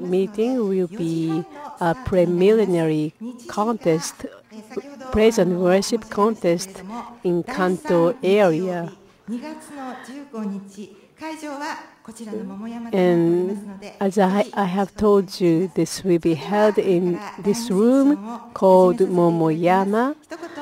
meeting will be a preliminary contest, praise and worship contest in Kanto area. And as I have told you, this will be held in this room called Momoyama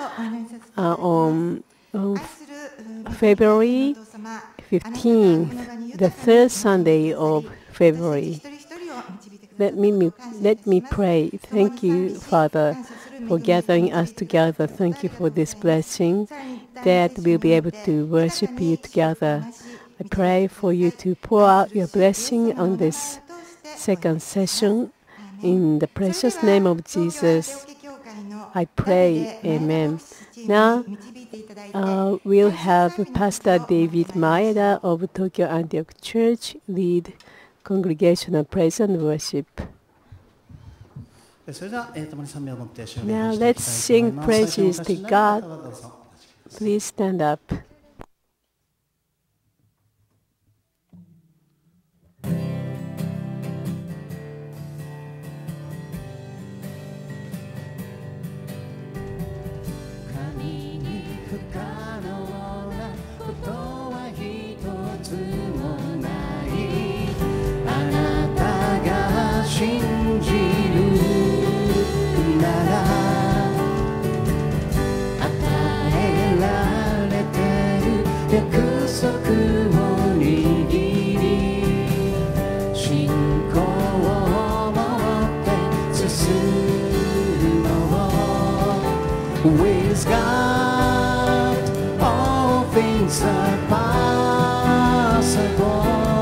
on February 15th, the third Sunday of February. Let me pray. Thank you, Father, for gathering us together. Thank you for this blessing that we'll be able to worship you together. I pray for you to pour out your blessing on this second session. In the precious name of Jesus, I pray. Amen. Now, we'll have Pastor David Maeda of Tokyo Antioch Church lead congregational praise and worship. Now, let's sing praises to God. Please stand up. With God, all things are possible.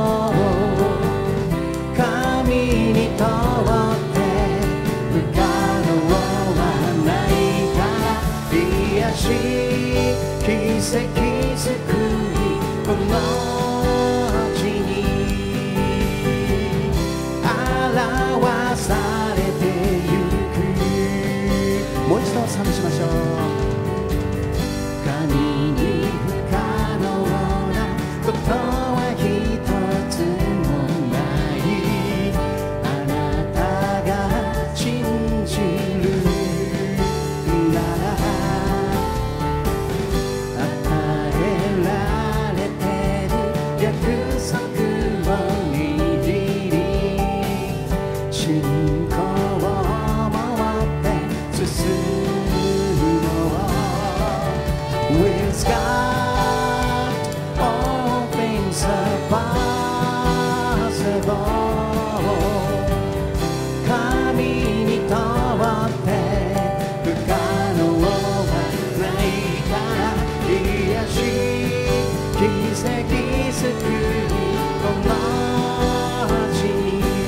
神にとって不可能はないから癒し奇跡救いこの地に表されてゆく。もう一度賛美しましょう。神に不可能なことは一つもない。あなたが信じるなら与えられてる約束を握り信仰を持って進むWith God, all things are possible. 神にとって不可能はないから癒し奇跡救いこの地に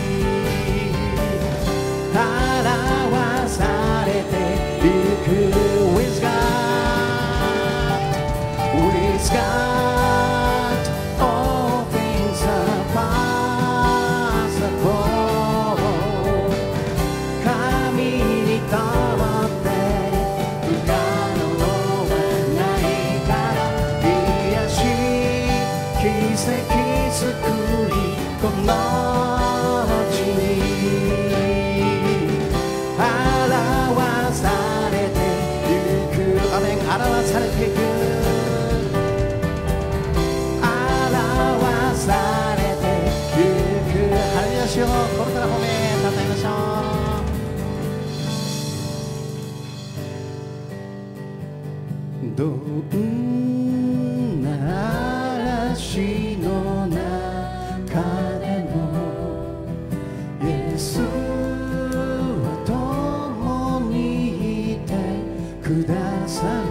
表されてゆく With God, all things are possible. 神にとって不可能はないから癒し奇跡救いこの地に表されてゆく。アメン。表されてゆく。これから褒めたたえましょう。どんな嵐の中でもイエスは共にいてくださる。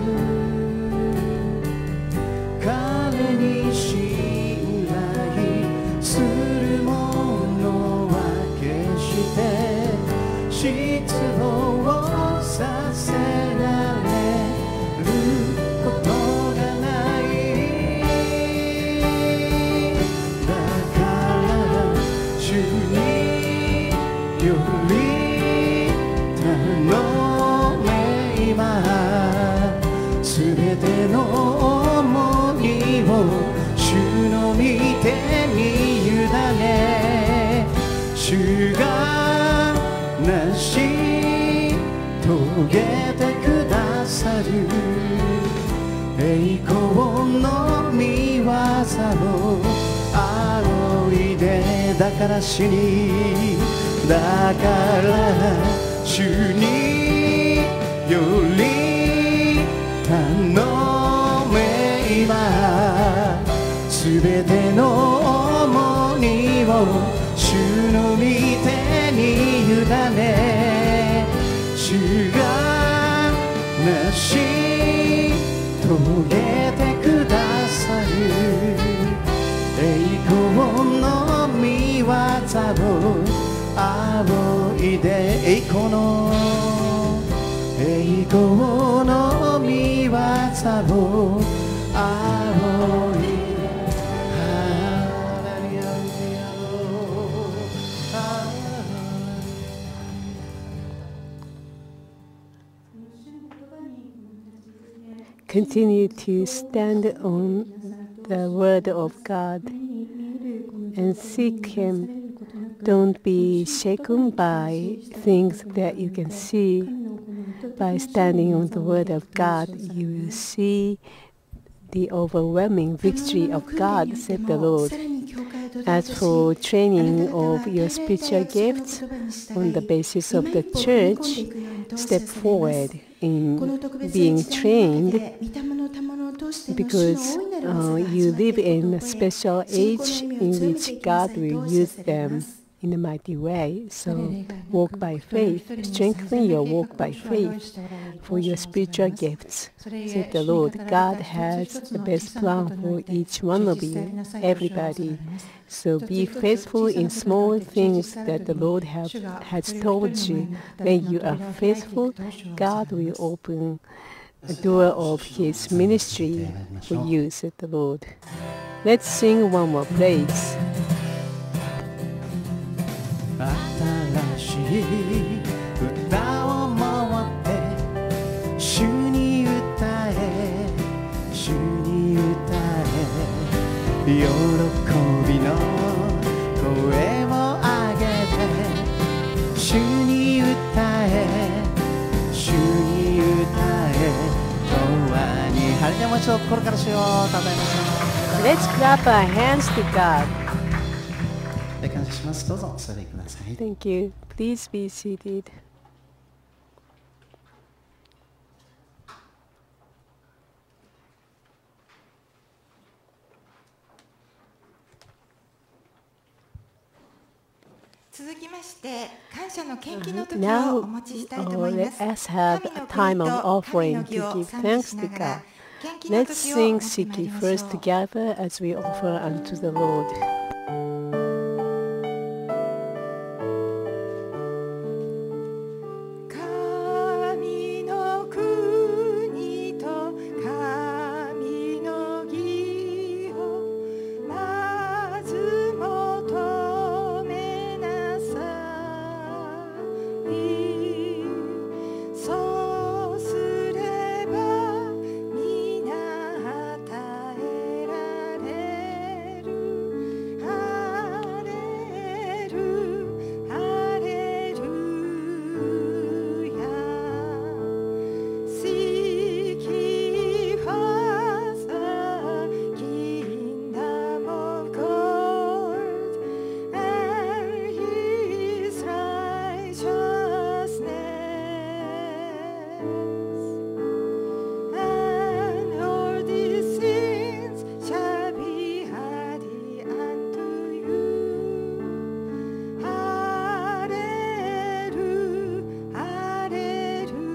彼に信頼する失望させられることがない。だから主により頼め今すべての想いを主の御手に委ね主主が成し遂げてくださる栄光の御業を仰いで、だから主に、だから主により頼め、今すべての重荷を主の御手に委ね、主が成し遂げてくださる栄光の御業を仰いで、栄光の御業を仰いで、 Continue to stand on the word of God and seek Him. Don't be shaken by things that you can see. By standing on the word of God, you will see the overwhelming victory of God, said the Lord. As for training of your spiritual gifts on the basis of the church, step forward in being trained, because you live in a special age in which God will use them in a mighty way. So walk by faith, strengthen your walk by faith for your spiritual gifts, said the Lord. God has the best plan for each one of you, everybody. So be faithful in small things that the Lord has told you. When you are faithful, God will open a door of His ministry for you, said the Lord. Let's sing one more praise. 新しい歌を回って主に歌え、主に歌え、喜びの声を上げて主に歌え、主に歌え、永遠に張り出ましょう。心から主をたたえましょう。 Let's clap our hands to God. 感謝します。どうぞお座りください。 Thank you. Please be seated. 続きまして感謝の献金の時を Now, お持ちしたいと思います。 let us have a time of offering to give thanks to God. Let's sing Siki first together as we offer unto the Lord. 神の国と神の義をまず求めなさい。そうすれば皆与えられる。ハレルハレルヤ。Seek ye first the kingdom of God and His righteousness, and all these things shall be added unto you. Hallelujah, hallelujah.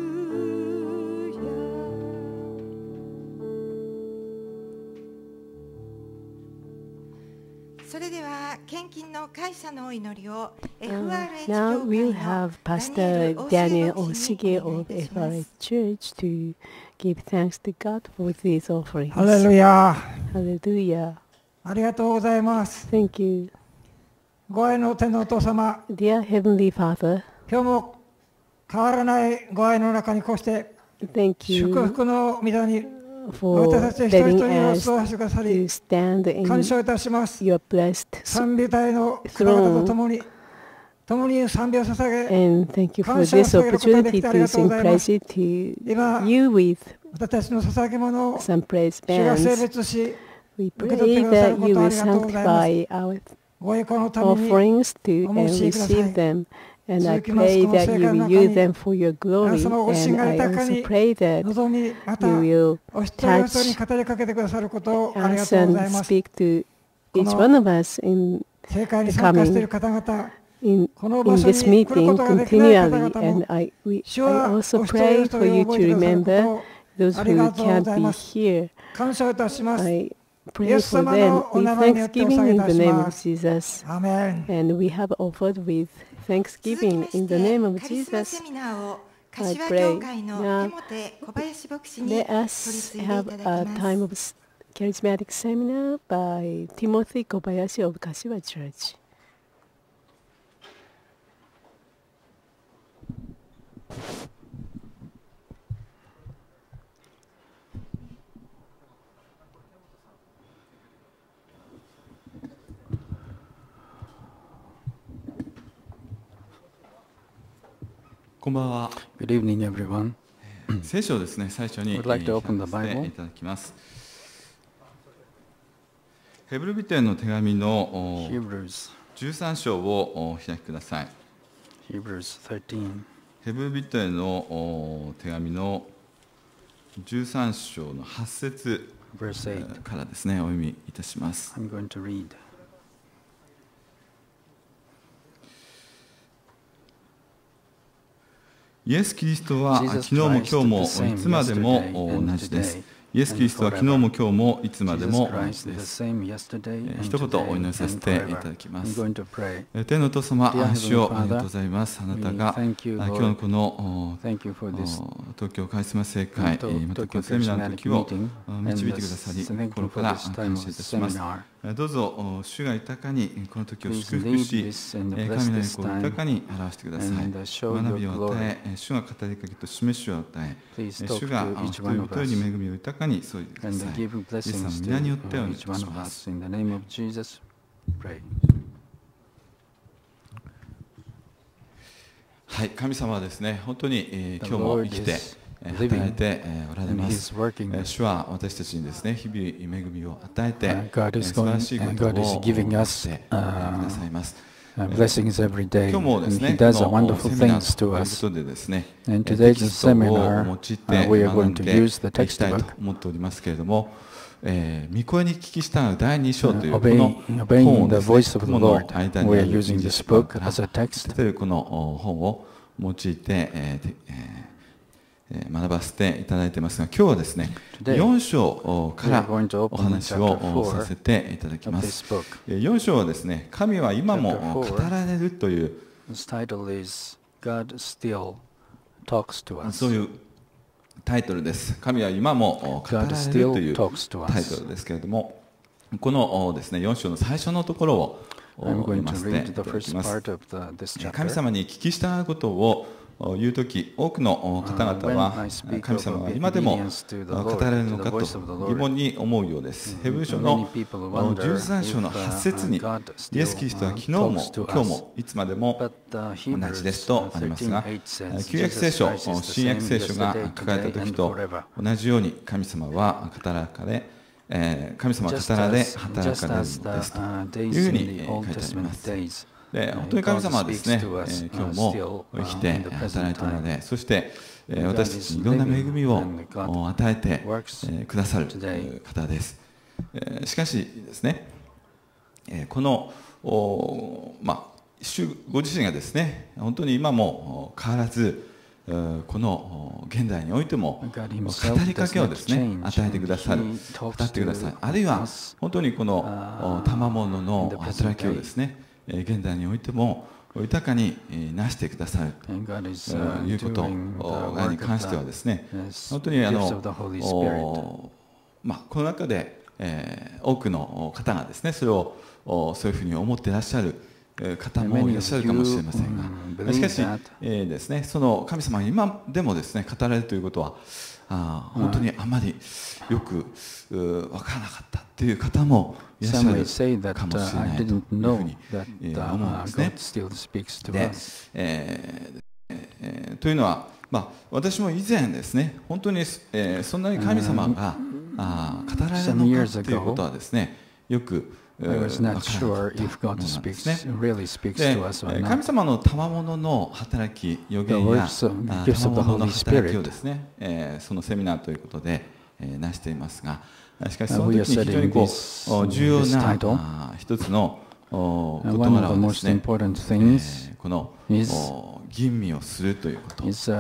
それでは献金の感謝のお祈りを FRH Now 教 we'll 会の have Pastor Daniel Oshige of お願いします FRH Church to give thanks to God for these offerings. ハレルヤ。 Hallelujah. ありがとうございます。 Thank you. ご愛の天のお父様、 Dear Heavenly Father, 今日も変わらないご愛の中にこうして thank 祝 you 福の御座に for 私たち一人一 letting 人を us 座らせてくださ to り、 stand 感 in 謝いたします。 your blessed 賛美隊の方々と共に共に賛美を捧げ、 And thank you for this opportunity to sing praise to you with 私たちの捧げ物を some praise 主が聖 bands. 別し、 We 受け取って pray くださる that こ you とをあ will りがとうございます。 sanctify our ご栄光のために offerings to お and 申しください。 receive them. And I 続きます pray この that 聖 you 会の will 中に use them for your 皆 glory. 様ご支援 And が I 豊か also に pray that 望み、また you will お一人お一人に語りかけてくださることをありが us とうご and ざいます。 speak to each one of us in 聖会に参加している方々、 in この場所 this に来る meeting ことができない方 continually. 々 And も、 I 主は also お一人お pray 一 for you 人を to 覚えてくださること remember を those あり who がとうご can't ざい be ます。 here. 感謝をいたします。 I イ pray エス for 様 them のお with 名前によってお thanksgiving 捧げい in た the し name ま of す。 Jesus. アーメン。 And we have offered with 続き thanksgiving まし in the name of てカリスマ Jesus. セミナーを I 柏 pray 教会の now テモテ小林牧師に let 取り us 次いでい have た a だきます。 time of charismatic seminar by Timothy Kobayashi of Kashiwa Church. こんばんは。 Good evening, everyone. 聖書をですね、最初に We'd like to 開 open か the せ Bible. ていただきます。ヘブル人への手紙の Hebrews, 13章をお開きください。 Hebrews 13. ヘブル人への手紙の13章の8節 Verse 8. からですね、お読みいたします。 I'm going to read. イエス・キリストは Jesus 昨日も今日も Christ is the same いつまでも yesterday and 同じです today イエス・キリストは昨日も今日もいつまで Jesus も同 Christ じ is で the す。 same yesterday and 一言お祈 today りさせ and てい forever. ただきま I'm す。 going to pray. 天のお父様、 Dear 主を Heavenly ありがとう Father, ございます。あなた we が thank you, 今日 Lord. のこの Thank you for this 東京カリスマ聖会、またこのセミナーの時を導いてくださり、 and thank 心 you か for ら this 感 time 謝 of いたします。 seminar. どうぞ主が豊かにこの時を Please 祝福 lead し、 this and 神 bless の栄 this 光を豊 time かに表してください。 and show 学 your びを与 glory. え、主が語りかけと示しを与え、 Please talk 主が to 一 each 人 one 一 of 人 us に恵みを豊かに注いでくだ and さい。 give イエス様 blessings の to 皆によってお願い each し one of ます。 us. In the name of Jesus, pray. はい、神様はですね、本当に、 The 今日も Lord 生きて is 働い living ておられ and ま He's す。 working. 主は私たちにですね、日々恵みを与えて、 God is 素晴らしいこと God is を giving し us てくださいます。 blessings every day. 今日も And ですね、 He does この wonderful セミナ things ーと to いうこ us. とでですね、 And テ today's キストを seminar, 用いて we are 学 going ん to で use the いきたいと textbook. 思っておりますけれども、御声に聞き従う第2章というこの Obeying 本を the です voice ね、 of the 雲の Lord. 間に We あ are る using 20 this 番 book から as a text. というこの本を用いて、学ばせていただいていますが、今日はですね、 Today, 4章から we are going to お open 話 chapter を 4 させていただき of ま this す。 book. 4章はですね、神は今も Chapter 語 4 られるという Its title is God Still Talks to そう Us. いうタイトルです。神は今も語られ God る still という talks to タイト us. ルですけれども、このですね、4章の最初のところを I'm 読 going ま to せてい read た the だき first ます。 part of this 神 chapter. 様に聞き従うことを言うとき、多くの方々 When は I speak 神 of 様は今でも obedience to the 語 Lord, られるの to か the と voice of the Lord, 疑問に思うようです。ヘブル書 Many の people wonder 13章の if, 8節に God イエス・ still キリストは昨日も talks to 今日 us. もいつまでも But 同じです Hebrews とありますが、 13:8 says, 旧約聖 Jesus 書、 Christ is the 新約 same 聖書が yesterday, 書かれた today, 時 and と forever. 同じように神様は語られ、神様は Just 語られ as, 働 just かれる as のですと the いう days ふう in に the 書 Old いてあり Testament ます。 days, で本当に神様はですね、 God speaks to us, 今日も still, 生きて in the present 働いておら time. れ、そして私たち is にいろんな恵みを living, and God 与えて works くださる today. 方です。しかしですね、この主ご自身がですね、本当に今も変わらずこの現代においても語りかけをですね与えてくださる、語ってくださる、あるいは本当にこの賜物の働きをですね現代においても豊かになしてくださるということに関してはですね、本当にこの中で多くの方がですねそれをそういうふうに思っていらっしゃる方もいらっしゃるかもしれませんが、しかしですね、その神様が今でもですね語られるということは本当にあまりよく分からなかったという方もいらっしゃるかもしれないというふうに思うんですね。というのは、私も以前ですね、本当に、そんなに神様が語られるのかということはですね、よく分からなかったものなんですね。神様の賜物の働き、予言や賜物の働きをですね、そのセミナーということで成していますが、しかしその時に非常に重要な一つの事柄はですね、この吟味をするということ。そして、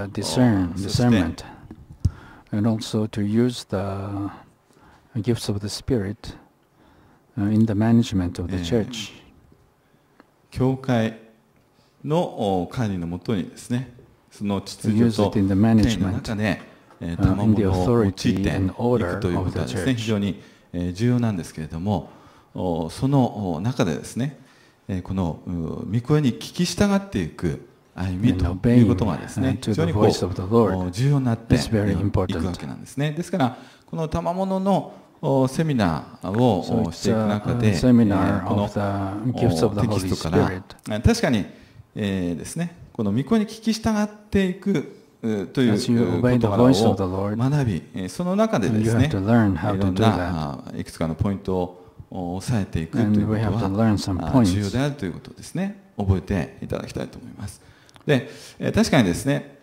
and also to use the gifts of the Spirit in the management of the church. 教会の管理のもとにですね、その秩序と権威の中で賜物を用いていくということはですね、非常に重要なんですけれども、その中でですね、この御声に聞き従っていく歩みということがですね、非常に重要になっていくわけなんですね。ですから、この賜物のセミナーをしていく中で、このテキストから確かにですね、この御声に聞き従っていくという事柄を学び、その中でですね、いろんないくつかのポイントを抑えていくということは重要であるということをですね、覚えていただきたいと思います。で、確かにですね、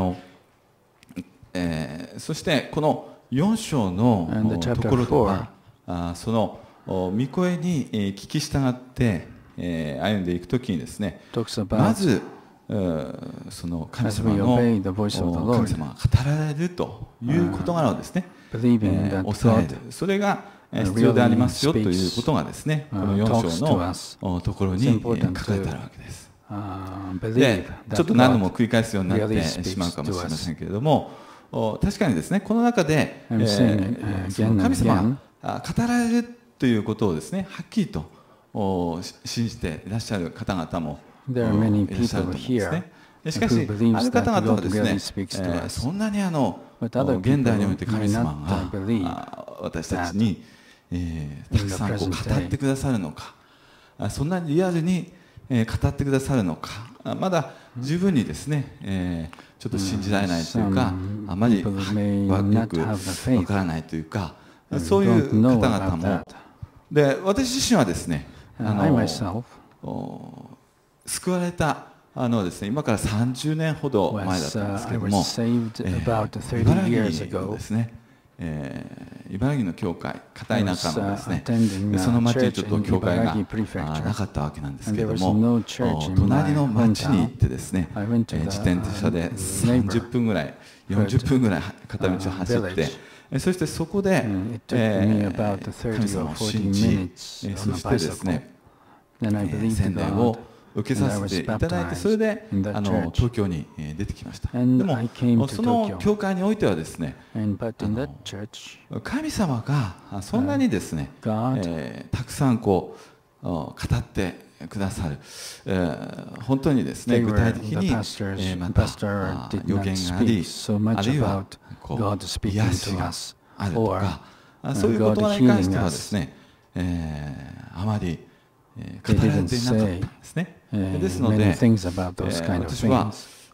そしてこの4章のところでは、その御声に聞き従って歩んでいくときにですね、まずその神様が語られるという事柄をですね、抑える、それが必要でありますよということがですね、この4章のところに書かれてあるわけです。で、ちょっと何度も繰り返すようになってしまうかもしれませんけれども、確かにですね、この中でその神様が語られるということをですね、はっきりと信じていらっしゃる方々もいらっしゃると思うんですね。しかし、ある方々はですね、そんなに現代において神様が私たちにたくさん語ってくださるのか、そんなにリアルに語ってくださるのか、まだ十分にですね、ちょっと信じられないというか、あまりよくわからないというか、そういう方々も。で、私自身はですね、救われたですね、今から30年ほど前だったんですけれども、茨城のですね、茨城の教会、片田舎のですね、その町にちょっと教会がなかったわけなんですけれども、隣の町に行ってですね、自転車で30分ぐらい、40分ぐらい片道を走って、そしてそこで神様を信じ、そしてですね、洗礼を受けさせていただいて、それで東京に出てきました。でもその教会においてはですね、神様がそんなにですね、たくさん語ってくださる、本当にですね、具体的にまた予言があり、あるいは癒しがあるとか、そういうことに関してはですね、あまり語られていなかったんですね。ですので、私は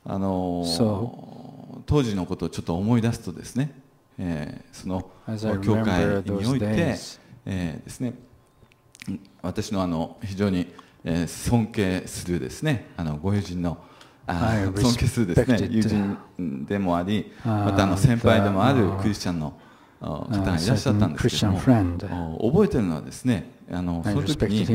当時のことをちょっと思い出すとですね、その教会においてですね、私の非常に尊敬するですね、ご友人の尊敬するですね、友人でもあり、また先輩でもあるクリスチャンの方がいらっしゃったんですけども、覚えてるのはですね、その時に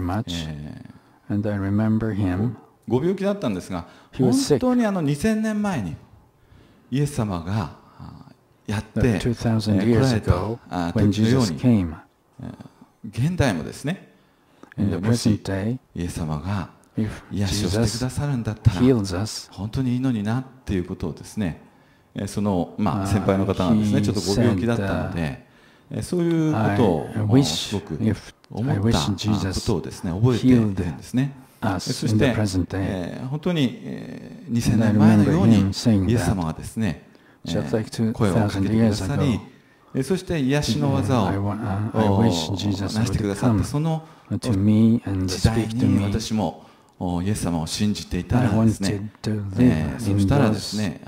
ご病気だったんですが、本当に2000年前にイエス様がやって来られた時のように、現代もですね、もしイエス様が癒しをしてくださるんだったら本当にいいのになっていうことをですね、その先輩の方がですね、ちょっとご病気だったので、そういうことをすごく思ったことをですね、覚えているんですね。そして、本当に2000年前のようにイエス様がですね、 声をかけてくださり、そして癒しの技をなしてくださったその時代に私もイエス様を信じていたらですね、そしたらですね、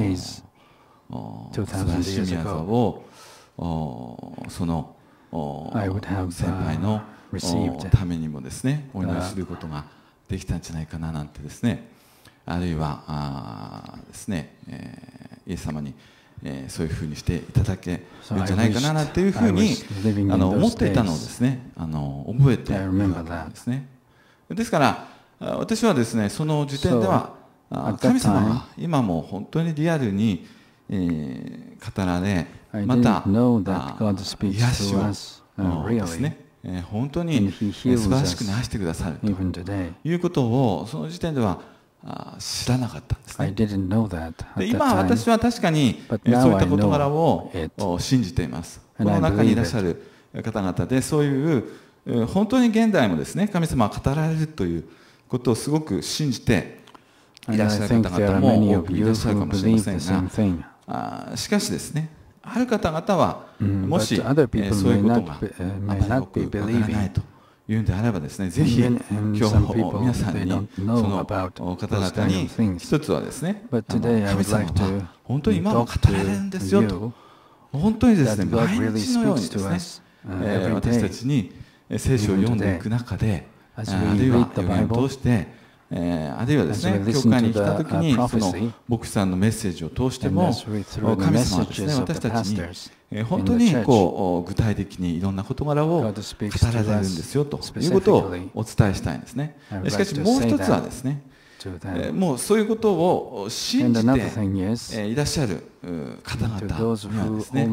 素晴らしい宮沢をその先輩のためにもですね、お祈りすることができたんじゃないかななんてですね、あるいはですね、イエス様にそういうふうにしていただけるんじゃないかななんていうふうに思っていたのをですね、覚えているわけですね。ですから私はですね、その時点では神様は今も本当にリアルに語られ、また癒しをですね、本当に素晴らしくなしてくださるということをその時点では知らなかったんですね。で今私は確かにそういった事柄を信じています。この中にいらっしゃる方々でそういう本当に現代もですね、神様は語られるということをすごく信じていらっしゃる方々も多くいらっしゃるかもしれませんが、しかしですね、ある方々はもしそういうことがあまりよくわからないというんであればですね、ぜひ今日皆さんにその方々に一つはですね、神様は本当に今も語られるんですよと、本当にですね、毎日のようにですね、私たちに聖書を読んでいく中で、あるいは予言を通して、あるいはですね、教会に来たときにその牧師さんのメッセージを通しても、神様はですね、私たちに本当に具体的にいろんな事柄を語られるんですよということをお伝えしたいんですね。しかしもう一つはですね、もうそういうことを信じていらっしゃる方々にはですね、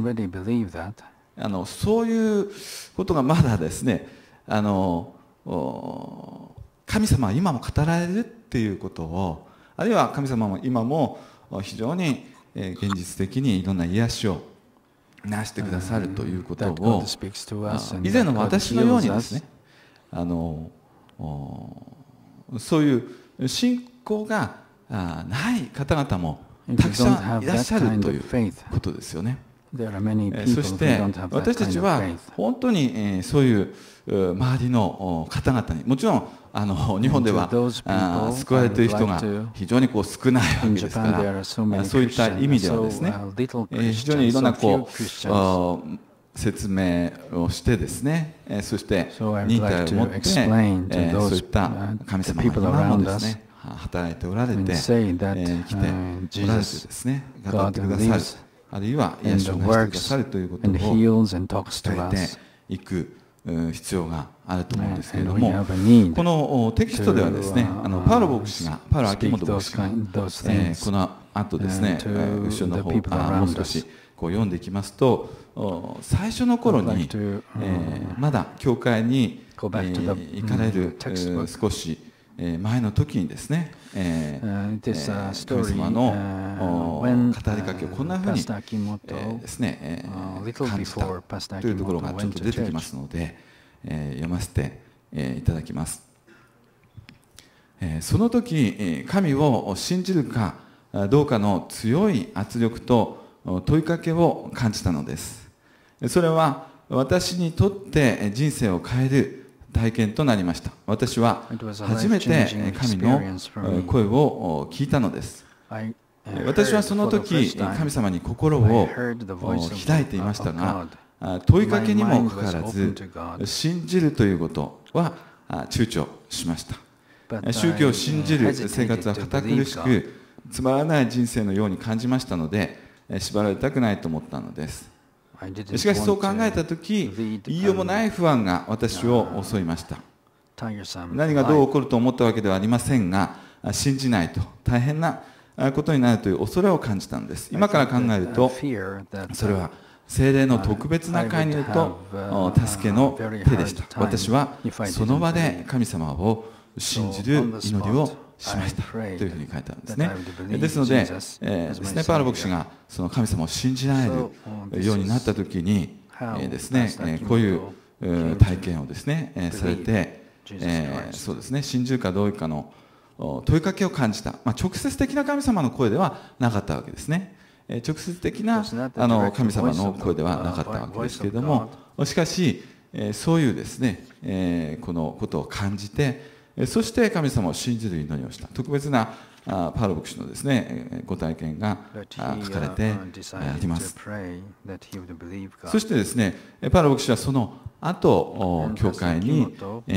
そういうことがまだですね、神様は今も語られるっていうことを、あるいは神様も今も非常に現実的にいろんな癒しをなしてくださるということを、以前の私のようにですね、そういう信仰がない方々もたくさんいらっしゃるということですよね。そして私たちは本当にそういう周りの方々に、もちろん日本では救われている人が非常に少ないわけですから、そういった意味ではですね、非常にいろんな説明をしてですね、そして忍耐を持ってそういった神様が今もですね働いておられて生きておられてですね、頑張ってくださる、あるいは癒しをなしてくださるということを伝えていく必要があると思うんですけれども、このテキストではですね、パウロ牧師が、パウロ秋元牧師がこの後ですね、後ろの方もう少し読んでいきますと、最初の頃にまだ教会に行かれる少し前の時にですね、神様の語りかけをこんなふうにですね感じたというところがちょっと出てきますので、読ませていただきます。その時神を信じるかどうかの強い圧力と問いかけを感じたのです。それは私にとって人生を変える体験となりました。私は初めて神の声を聞いたのです。私はその時神様に心を開いていましたが、問いかけにもかかわらず信じるということは躊躇しました。宗教を信じる生活は堅苦しくつまらない人生のように感じましたので、縛られたくないと思ったのです。しかしそう考えたとき、言いようもない不安が私を襲いました。何がどう起こると思ったわけではありませんが、信じないと大変なことになるという恐れを感じたのです。今から考えると、それは聖霊の特別な介入と助けの手でした。私はその場で神様を信じる祈りをしましたというふうに書いてあるんですね。ですので、パウロ牧師がその神様を信じられるようになったときにですね、こういう体験をですねされて、そうですね、信じるかどうかの問いかけを感じた、直接的な神様の声ではなかったわけですね。 直接的な神様の声ではなかったわけですけれども、しかしそういうですねこのことを感じて、そして神様を信じる祈りをした。特別なパウロ牧師のですねご体験が書かれてあります。そしてですねパウロ牧師はその後教会に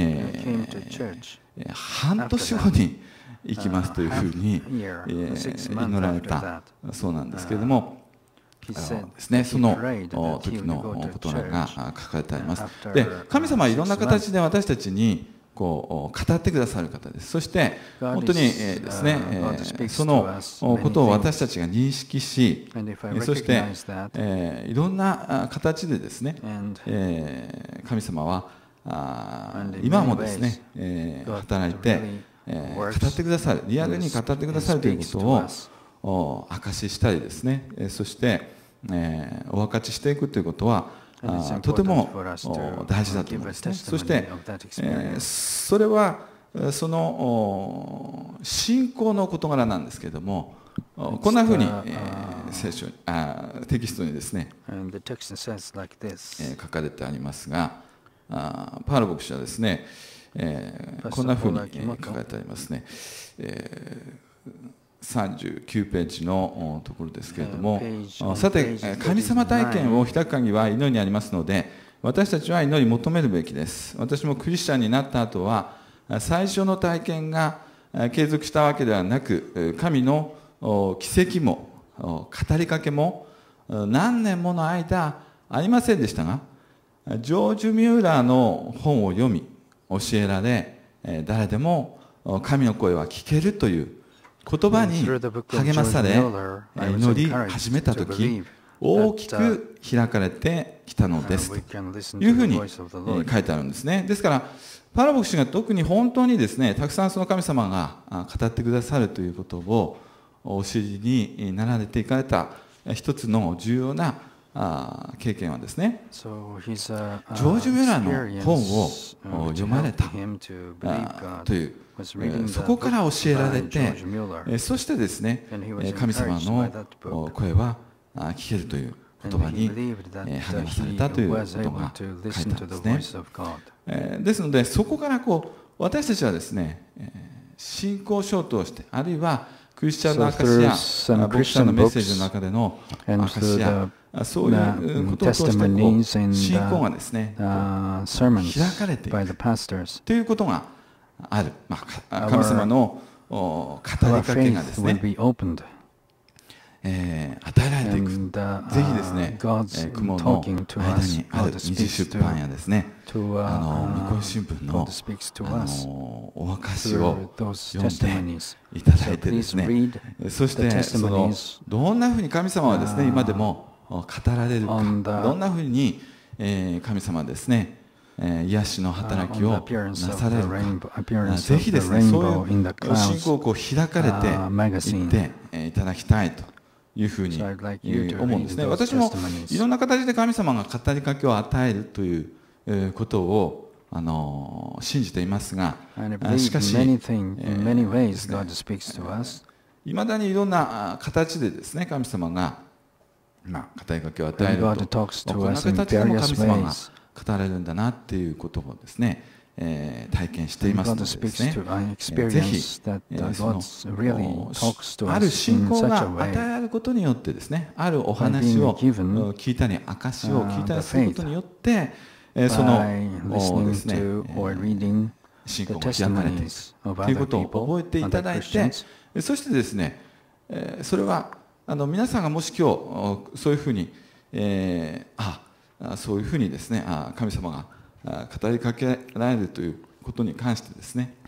半年後に行きますというふうに祈られたそうなんですけれども、ですね、その時のことが書かれてあります。で、神様はいろんな形で私たちにこう語ってくださる方です。そして本当にですねそのことを私たちが認識し、そしていろんな形でですね神様は今もですね働いて語ってくださる、リアルに語ってくださるということを証ししたりですね、そしてお分かちしていくということはとても大事だと思いますね。そしてそれはその信仰の事柄なんですけれども、こんなふうにテキストにですね書かれてありますが、パウロ牧師はですねこんなふうに書かれてありますね。39ページのところですけれども、さて神様体験を開く鍵は祈りにありますので、私たちは祈り求めるべきです。私もクリスチャンになった後は最初の体験が継続したわけではなく、神の奇跡も語りかけも何年もの間ありませんでしたが、ジョージ・ミューラーの本を読み教えられ、誰でも神の声は聞けるという言葉に励まされ祈り始めたとき、大きく開かれてきたのですというふうに書いてあるんですね。ですからパウロ牧師が特に本当にですねたくさんその神様が語ってくださるということをお知りになられていかれた一つの重要な経験はですね、ジョージ・ミューラーの本を読まれたという、そこから教えられて、そしてですね神様の声は聞けるという言葉に励まされたということが書いてあるんですね。ですのでそこから私たちはですね信仰証として、あるいはクリスチャンの証しや牧師のメッセージの中での証しや、そういうことを通して信仰がですね開かれていくということがある、神様の語りかけがですね与えられていく。ぜひですね雲の間にある二次出版やですね向こう新聞のお証を読んでいただいてですね、そしてそのどんなふうに神様はですね今でも語られるか、どんなふうに神様はですね癒しの働きをなされるか、ぜひですねそういう信仰を開かれていっていただきたいというふうに思うんですね。私もいろんな形で神様が語りかけを与えるということを信じていますが、しかしいまだにいろんな形でですね神様が語りかけを与えると、こんな形でも神様が語られるんだなっていうことをですね体験していますのでですね、ぜひそのある信仰が与えられることによってですね、あるお話を聞いたり証を聞いたりすることによってそのですね信仰が開かれていくということを覚えていただいて、そしてですねそれは皆さんがもし今日そういうふうにそういうふうにですね神様が語りかけられるということに関してですね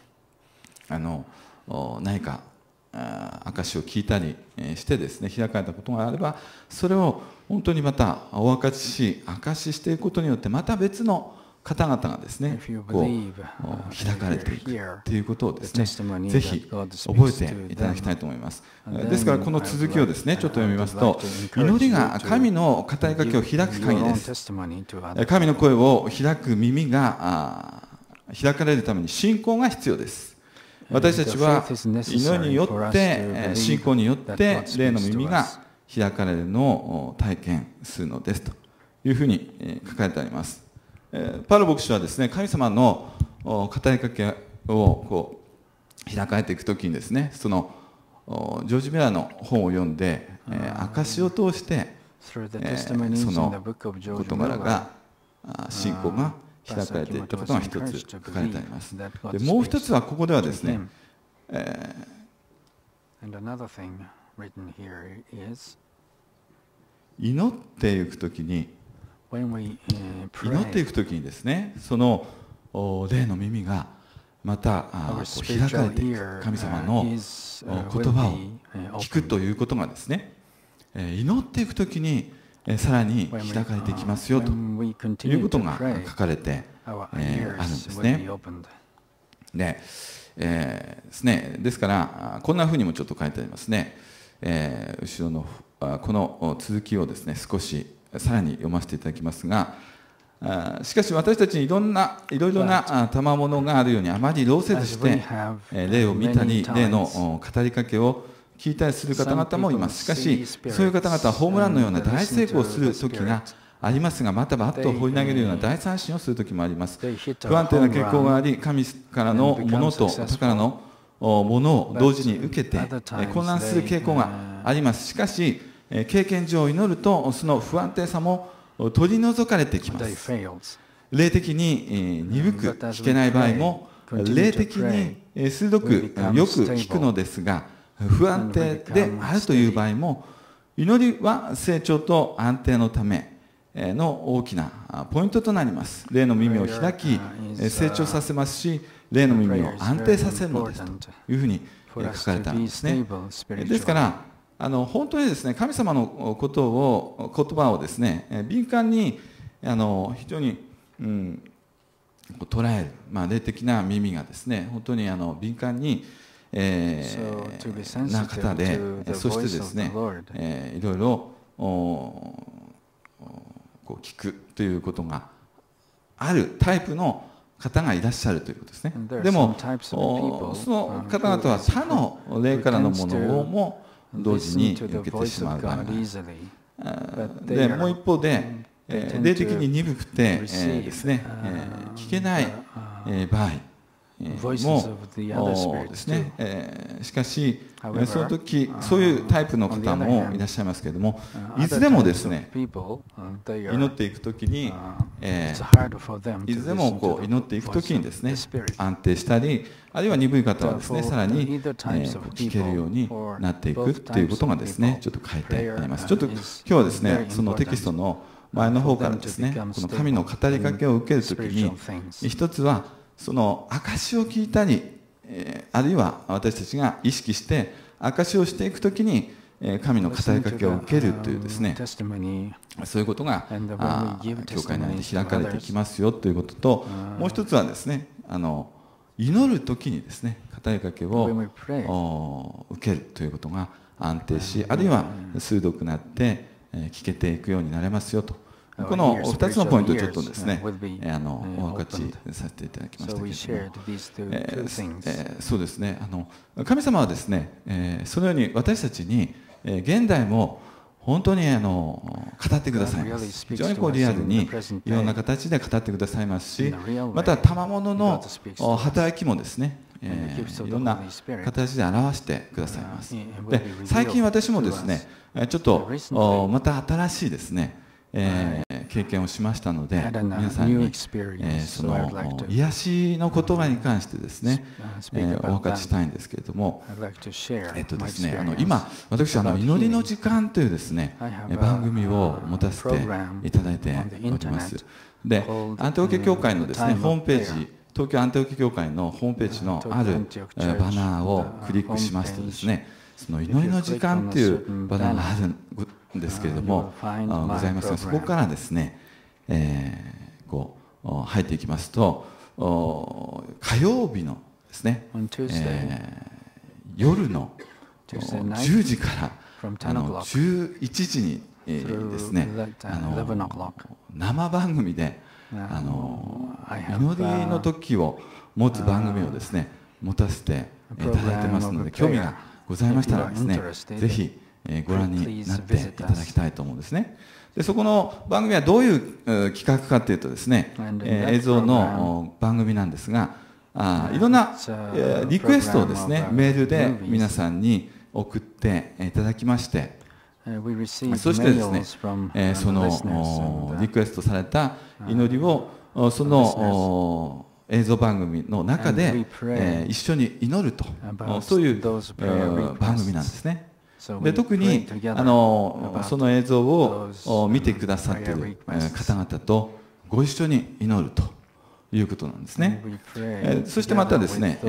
何か証を聞いたりしてですね開かれたことがあれば、それを本当にまたお分かちし証ししていくことによってまた別の方々がですね開かれていくということをですねぜひ覚えていただきたいと思います。ですからこの続きをですねちょっと読みますと、祈りが神の語りかけを開く鍵です。神の声を開く耳が開かれるために信仰が必要です。私たちは祈りによって信仰によって霊の耳が開かれるのを体験するのですというふうに書かれてあります。パウロ牧師はですね、神様の語りかけを開かれていくときにですね、そのジョージ・ミラーの本を読んで、証を通して、その事柄が信仰が開かれていったことが一つ書かれてあります。でもう一つはここではですね、祈っていくときにですね、その霊の耳がまた開かれていく、神様の言葉を聞くということがですね、祈っていくときにさらに開かれていきますよということが書かれてあるんですね。ですからこんなふうにもちょっと書いてありますね。後ろのこの続きをですね、少しさらに読ませていただきますが、しかし私たちにいろいろな賜物があるようにあまり労せずして霊を見たり霊の語りかけを聞いたりする方々もいます。しかしそういう方々はホームランのような大成功をする時がありますが、またバットを放り投げるような大三振をする時もあります。不安定な傾向があり、神からのものと他からのものを同時に受けて混乱する傾向があります。しかし経験上祈るとその不安定さも取り除かれてきます。霊的に鈍く聞けない場合も霊的に鋭くよく聞くのですが、不安定であるという場合も祈りは成長と安定のための大きなポイントとなります。霊の耳を開き成長させますし、霊の耳を安定させるのですというふうに書かれたんですね。ですから本当にですね、神様の言葉をですね、敏感に非常に、捉える、霊的な耳がですね、本当に敏感に、な方で、そしてですね、いろいろ聞くということがあるタイプの方がいらっしゃるということですね。でもその方々は他の霊からのものをも同時に受けてしまう場合がある。でもう一方で霊的に鈍くてですね、聞けない場合もですね、しかしその時そういうタイプの方もいらっしゃいますけれども、いずれもですね祈っていく時にいずれも祈っていく時にですね安定したり、あるいは鈍い方はですねさらに聞けるようになっていくということがですねちょっと書いてあります。ちょっと今日はですねそのテキストの前の方からですね、この神の語りかけを受ける時に一つはその証を聞いたり、あるいは私たちが意識して証をしていくときに神の語りかけを受けるというですね、そういうことが教会内で開かれてきますよということと、もう一つはですね祈るときにですね語りかけを受けるということが安定し、あるいは鋭くなって聞けていくようになれますよと。この2つのポイントをちょっとですねお分かちさせていただきましたけれども、そうですね、神様はですねそのように私たちに現代も本当に語ってくださいます。非常にリアルにいろんな形で語ってくださいますし、また賜物の働きもですねいろんな形で表してくださいます。で最近私もですねちょっとまた新しいですね経験をしましたので、皆さんにその癒しの言葉に関してですねお分かちしたいんですけれども、ですね今私祈りの時間というですね番組を持たせていただいております。でアンテオケ教会のですねホームページ、東京アンテオケ教会のホームページのあるバナーをクリックしますとですね、その祈りの時間というバナーがあるんですけれどもございますが、そこからですね入っていきますと火曜日のですね夜の10時から11時にですね生番組で祈りの時を持つ番組をですね持たせていただいてますので、興味がございましたらですねぜひご覧になっていただきたいと思うんですね。でそこの番組はどういう企画かというとですね、映像の番組なんですが、いろんなリクエストをですねメールで皆さんに送っていただきまして、そしてですね、そのリクエストされた祈りをその映像番組の中で一緒に祈ると、そういう番組なんですね。で特にその映像を見てくださっている方々とご一緒に祈るということなんですね。そしてまたですね、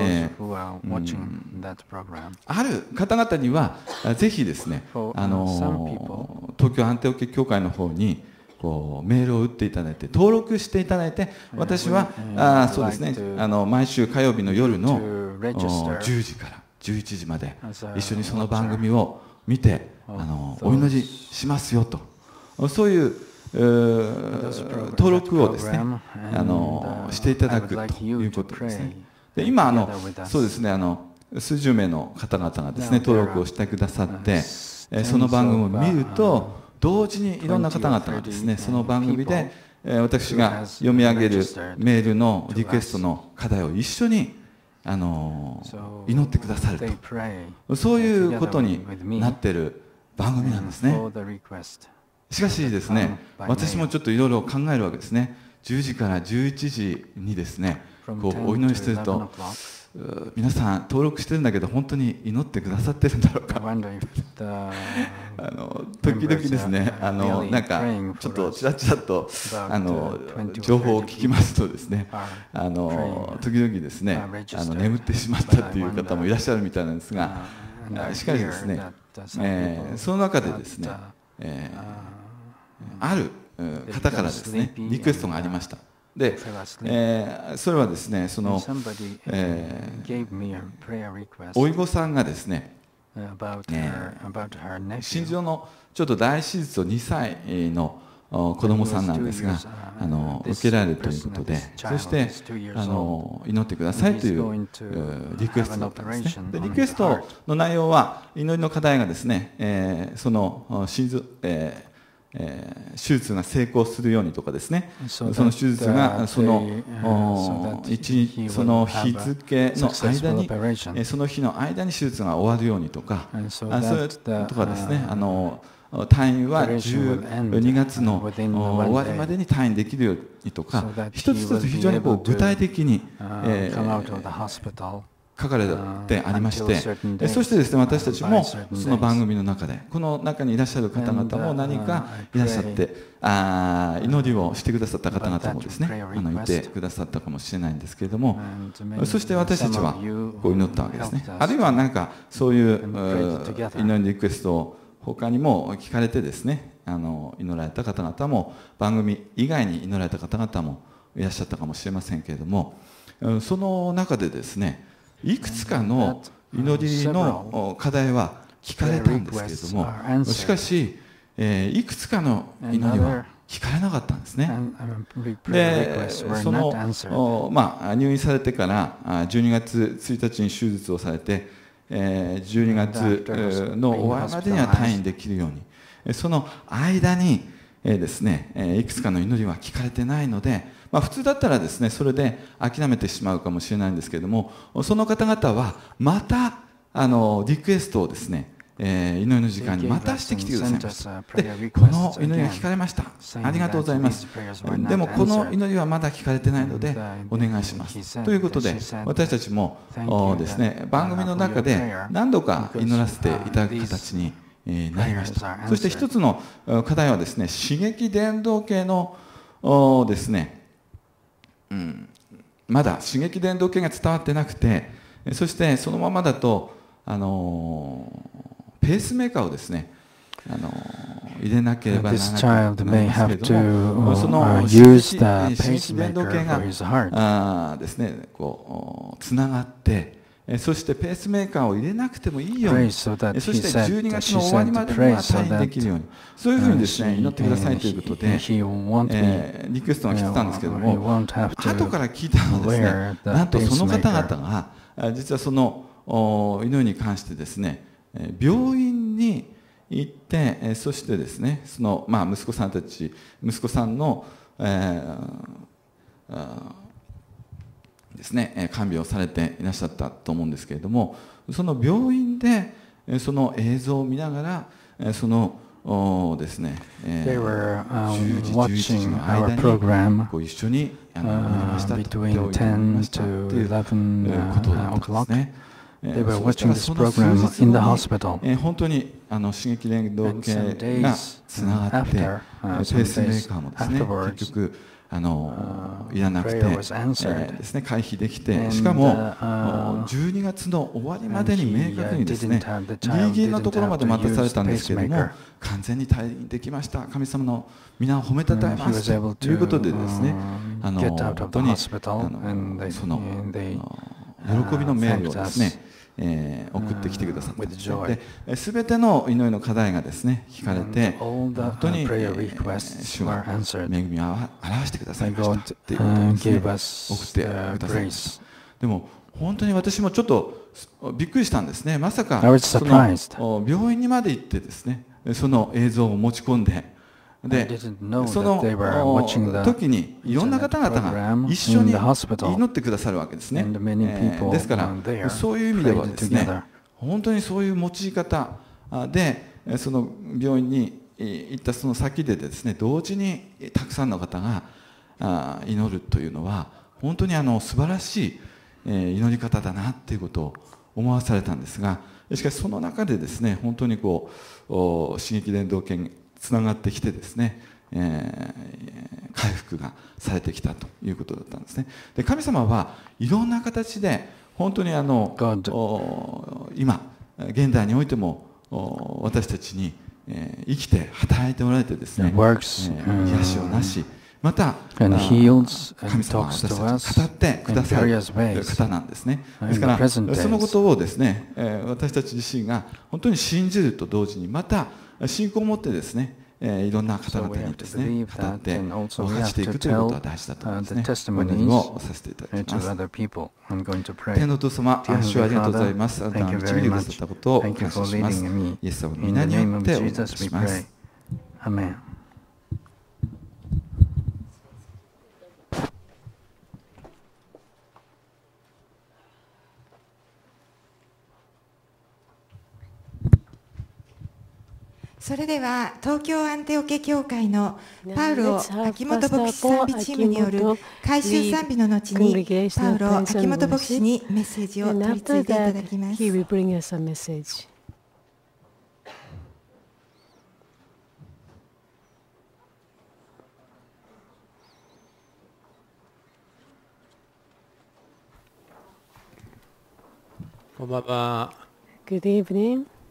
ある方々にはぜひですね、東京アンテオケ教会の方にメールを打っていただいて登録していただいて、私はそうですね、毎週火曜日の夜の10時から11時まで一緒にその番組を見てお祈りしますよと、そういう登録をですねしていただくということですね。で今そうですね、数十名の方々がですね登録をしてくださって、その番組を見ると同時にいろんな方々がですねその番組で私が読み上げるメールのリクエストの課題を一緒に祈ってくださると、そういうことになっている番組なんですね。しかしですね、私もちょっといろいろ考えるわけですね。10時から11時にですねお祈りしていると、皆さん登録してるんだけど本当に祈ってくださってるんだろうか時々ですねなんかちょっとちらちらと情報を聞きますとですね時々ですね眠ってしまったという方もいらっしゃるみたいなんですが、しかしですね、その中でですね、ある方からですねリクエストがありました。で、それはですね、そのおいごさんがですね、心臓のちょっと大手術を2歳の子供さんなんですが受けられるということで、そして祈ってくださいというリクエストだったんですね。でリクエストの内容は祈りの課題がですね、その心臓手術が成功するようにとかですね、その手術がその日付の間にその日の間に手術が終わるようにとか、それとかですね、退院は12月の終わりまでに退院できるようにとか、一つ一つ非常に具体的に書かれてありまして、そしてですね私たちもその番組の中でこの中にいらっしゃる方々も何かいらっしゃって祈りをしてくださった方々もですねいてくださったかもしれないんですけれども、そして私たちはこう祈ったわけですね。あるいは何かそういう祈りリクエストを他にも聞かれてですね祈られた方々も番組以外に祈られた方々もいらっしゃったかもしれませんけれども、その中でですねいくつかの祈りの課題は聞かれたんですけれども、しかしいくつかの祈りは聞かれなかったんですね。でその入院されてから12月1日に手術をされて12月の終わりまでには退院できるように、その間にですねいくつかの祈りは聞かれてないので、普通だったらですねそれで諦めてしまうかもしれないんですけれども、その方々はまたリクエストをですね祈りの時間にまたしてきてくださいました。でこの祈りが聞かれました、ありがとうございます、でもこの祈りはまだ聞かれてないのでお願いしますということで、私たちもですね番組の中で何度か祈らせていただく形になりました。そして一つの課題はですね刺激伝導系のですねまだ刺激伝導系が伝わってなくて、そしてそのままだとペースメーカーをですね入れなければならないんですけれども、その刺激伝導系がですねつながって、そしてペースメーカーを入れなくてもいいように、そして12月の終わりまでには退院できるように、そういうふうにですね祈ってくださいということでリクエストが来てたんですけれども、後から聞いたのはですね、なんとその方々が実はその祈りに関してですね病院に行って、そしてですね、その息子さんの、ですね、看病をされていらっしゃったと思うんですけれども、その病院でその映像を見ながら、そのですね、10時、11時の間にこう一緒に見ましたと、病院を見ましたということだったんですね。 They were watching this program in the hospital. 本当に刺激連動系がつながって、ペースメーカーもですね、結局いらなくてですね、回避できて、しかも12月の終わりまでに明確にですね、ギリギリのところまで待たされたんですけれども、完全に退院できました、神様の皆を褒めたたえますということでですね、本当にその喜びのメールをですね、送ってきてくださったんですね。で、全ての祈りの課題がですね、聞かれて、本当に主が恵みを表してくださいましたということをですね、送ってくださいました。でも本当に私もちょっとびっくりしたんですね。まさかその病院にまで行ってですね、その映像を持ち込んで、でその時にいろんな方々が一緒に祈ってくださるわけですね。ですからそういう意味ではですね、本当にそういう用い方でその病院に行ったその先でですね、同時にたくさんの方が祈るというのは本当に素晴らしい祈り方だなっていうことを思わされたんですが、しかしその中でですね、本当にこう刺激伝導圏つながってきてですね、回復がされてきたということだったんですね。で、神様はいろんな形で本当に今現代においても私たちに生きて働いておられてですね、癒しをなし、また神様は私たちに語ってくださる方なんですね。ですからそのことをですね、私たち自身が本当に信じると同時に、また信仰を持ってですね、いろんな方々にですね、語って分かちていくということは大事だと思いますね。お祈りをさせていただきます。天のお父様、主をありがとうございます。あなたが導いてくださったことを感謝します。イエス様の皆によってお祈りします。アメン。 それでは東京アンテオケ教会のパウロ秋元牧師賛美チームによる改修賛美の後にパウロ秋元牧師にメッセージを取り次いでいただきます。 こんばんは。 Good evening.